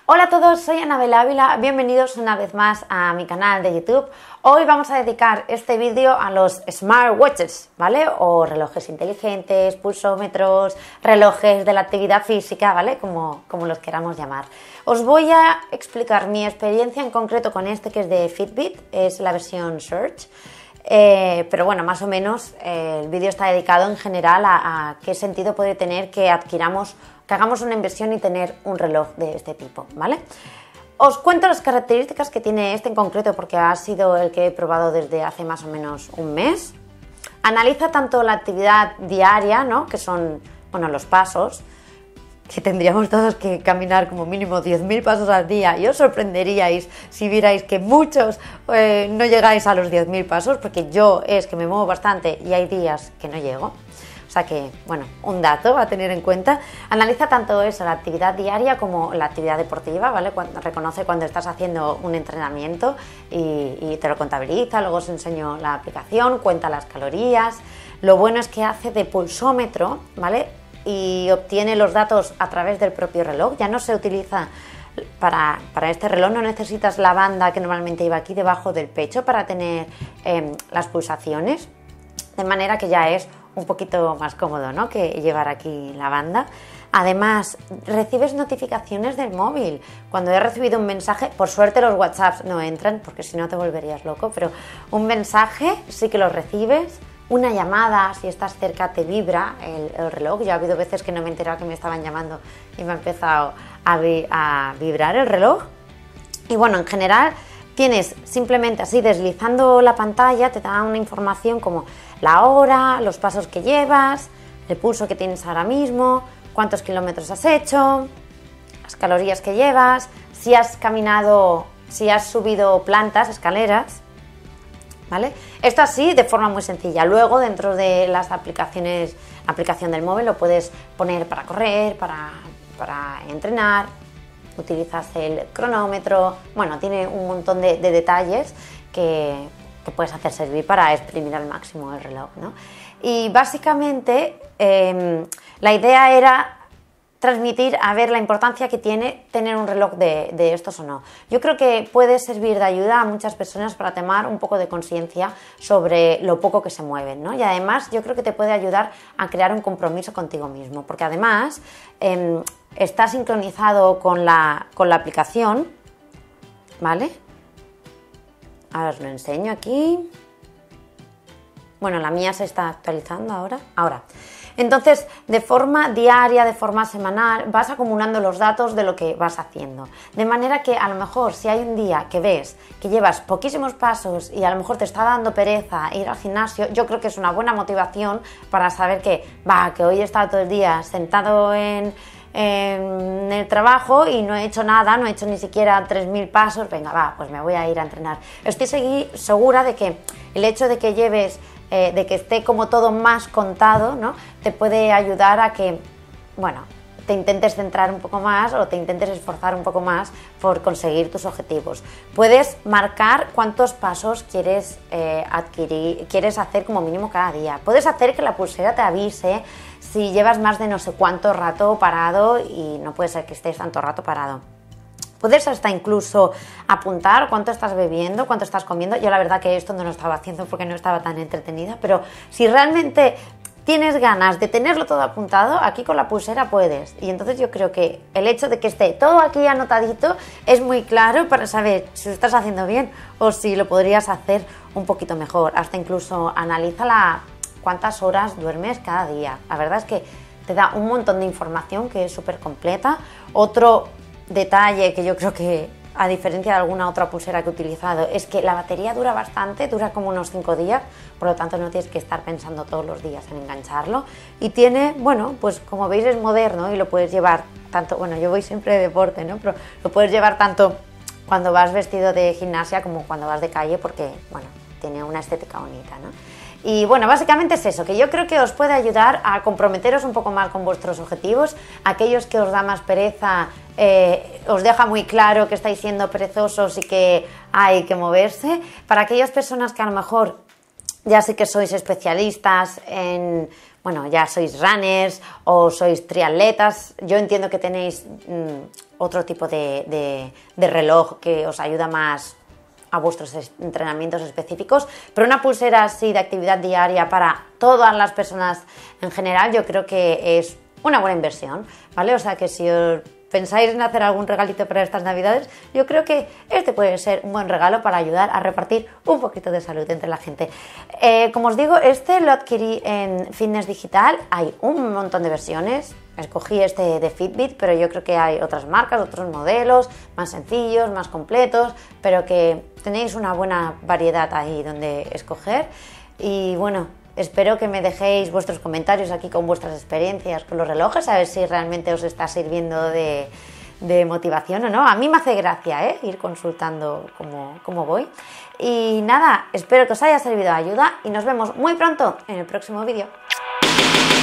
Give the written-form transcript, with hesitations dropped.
Hola a todos, soy Anabel Ávila, bienvenidos una vez más a mi canal de YouTube. Hoy vamos a dedicar este vídeo a los smartwatches, ¿vale? O relojes inteligentes, pulsómetros, relojes de la actividad física, ¿vale? Como los queramos llamar. Os voy a explicar mi experiencia en concreto con este que es de Fitbit, es la versión Search. Pero bueno, más o menos el vídeo está dedicado en general a qué sentido puede tener que hagamos una inversión y tener un reloj de este tipo, ¿vale? Os cuento las características que tiene este en concreto porque ha sido el que he probado desde hace más o menos un mes. Analiza tanto la actividad diaria, ¿no? Que son, bueno, los pasos, que tendríamos todos que caminar como mínimo 10.000 pasos al día y os sorprenderíais si vierais que muchos no llegáis a los 10.000 pasos, porque yo es que me muevo bastante y hay días que no llego. O sea que, bueno, un dato a tener en cuenta. Analiza tanto eso, la actividad diaria como la actividad deportiva, ¿vale? Reconoce cuando estás haciendo un entrenamiento y te lo contabiliza. Luego os enseño la aplicación, cuenta las calorías. Lo bueno es que hace de pulsómetro, ¿vale? Y obtiene los datos a través del propio reloj. Ya no se utiliza para este reloj, no necesitas la banda que normalmente iba aquí debajo del pecho para tener las pulsaciones, de manera que ya es un poquito más cómodo, ¿no? Que llevar aquí la banda. Además, recibes notificaciones del móvil. Cuando he recibido un mensaje, por suerte los WhatsApps no entran, porque si no te volverías loco, pero un mensaje sí que lo recibes. Una llamada, si estás cerca, te vibra el reloj. Ya ha habido veces que no me he enterado que me estaban llamando y me ha empezado a vibrar el reloj. Y bueno, en general tienes simplemente así deslizando la pantalla, te da una información como la hora, los pasos que llevas, el pulso que tienes ahora mismo, cuántos kilómetros has hecho, las calorías que llevas, si has caminado, si has subido plantas, escaleras, ¿vale? Esto así de forma muy sencilla. Luego dentro de las aplicaciones, aplicación del móvil lo puedes poner para correr, para entrenar. Utilizas el cronómetro, bueno, tiene un montón de detalles que puedes hacer servir para exprimir al máximo el reloj, ¿no? Y básicamente la idea era transmitir a ver la importancia que tiene tener un reloj de estos o no. Yo creo que puede servir de ayuda a muchas personas para tomar un poco de conciencia sobre lo poco que se mueven, ¿no? Y además yo creo que te puede ayudar a crear un compromiso contigo mismo, porque además está sincronizado con la aplicación, ¿vale? Ahora os lo enseño aquí. Bueno, la mía se está actualizando ahora. Entonces, de forma diaria, de forma semanal, vas acumulando los datos de lo que vas haciendo. De manera que a lo mejor si hay un día que ves que llevas poquísimos pasos y a lo mejor te está dando pereza ir al gimnasio, yo creo que es una buena motivación para saber que hoy he estado todo el día sentado en el trabajo y no he hecho nada, no he hecho ni siquiera 3.000 pasos, venga, pues me voy a ir a entrenar. Estoy segura de que el hecho de que lleves de que esté como todo más contado, ¿no? Te puede ayudar a que, bueno, te intentes centrar un poco más o te intentes esforzar un poco más por conseguir tus objetivos. Puedes marcar cuántos pasos quieres quieres hacer como mínimo cada día. Puedes hacer que la pulsera te avise si llevas más de no sé cuánto rato parado y no puede ser que estés tanto rato parado. Puedes hasta incluso apuntar cuánto estás bebiendo, cuánto estás comiendo. Yo la verdad que esto no lo estaba haciendo porque no estaba tan entretenida, pero si realmente tienes ganas de tenerlo todo apuntado, aquí con la pulsera puedes. Y entonces yo creo que el hecho de que esté todo aquí anotadito es muy claro para saber si lo estás haciendo bien o si lo podrías hacer un poquito mejor. Hasta incluso analiza cuántas horas duermes cada día. La verdad es que te da un montón de información que es súper completa. Otro detalle que yo creo que, a diferencia de alguna otra pulsera que he utilizado, es que la batería dura bastante, dura como unos 5 días, por lo tanto no tienes que estar pensando todos los días en engancharlo. Y tiene, bueno, pues como veis es moderno y lo puedes llevar tanto, bueno, yo voy siempre de deporte, ¿no? Pero lo puedes llevar tanto cuando vas vestido de gimnasia como cuando vas de calle porque, bueno, tiene una estética bonita, ¿no? Y bueno, básicamente es eso, que yo creo que os puede ayudar a comprometeros un poco más con vuestros objetivos. Aquellos que os da más pereza, os deja muy claro que estáis siendo perezosos y que hay que moverse. Para aquellas personas que a lo mejor ya sí que sois especialistas en bueno, ya sois runners o sois triatletas, yo entiendo que tenéis otro tipo de reloj que os ayuda más a vuestros entrenamientos específicos, pero una pulsera así de actividad diaria para todas las personas en general yo creo que es una buena inversión, ¿vale? O sea que si os pensáis en hacer algún regalito para estas navidades, yo creo que este puede ser un buen regalo para ayudar a repartir un poquito de salud entre la gente. Como os digo, este lo adquirí en Fitness Digital, hay un montón de versiones. Escogí este de Fitbit, pero yo creo que hay otras marcas, otros modelos, más sencillos, más completos, pero que tenéis una buena variedad ahí donde escoger. Y bueno, espero que me dejéis vuestros comentarios aquí con vuestras experiencias con los relojes, a ver si realmente os está sirviendo de motivación o no. A mí me hace gracia ir consultando cómo voy. Y nada, espero que os haya servido de ayuda y nos vemos muy pronto en el próximo vídeo.